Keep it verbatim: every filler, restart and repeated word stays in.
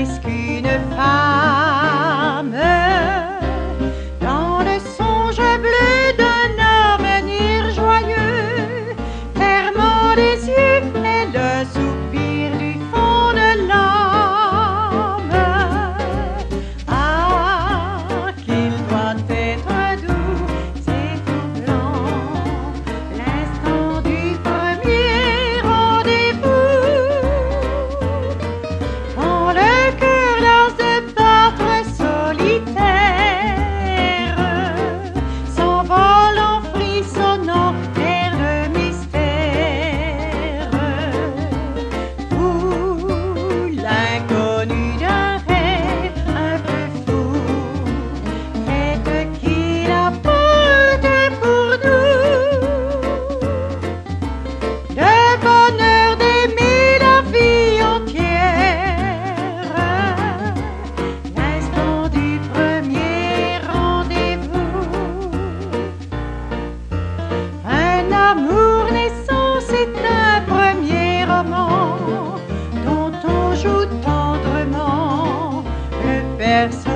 qu'une femme dans le songe bleu d'un avenir joyeux, fermant les yeux et le soupir du fond de l'âme. Ah, qu'il doit être doux, c'est tout blanc, l'instant du premier rendez-vous. Quand le cœur lance de battre solitaire, s'envole en frissonnant vers le mystère, où l'inconnu d'un rêve un peu fou fait qu'il apporte pour nous le bonheur d'aimer la vie entière, l'instant du premier rendez-vous. Un amour naissant, c'est un premier roman dont on joue tendrement le personnage.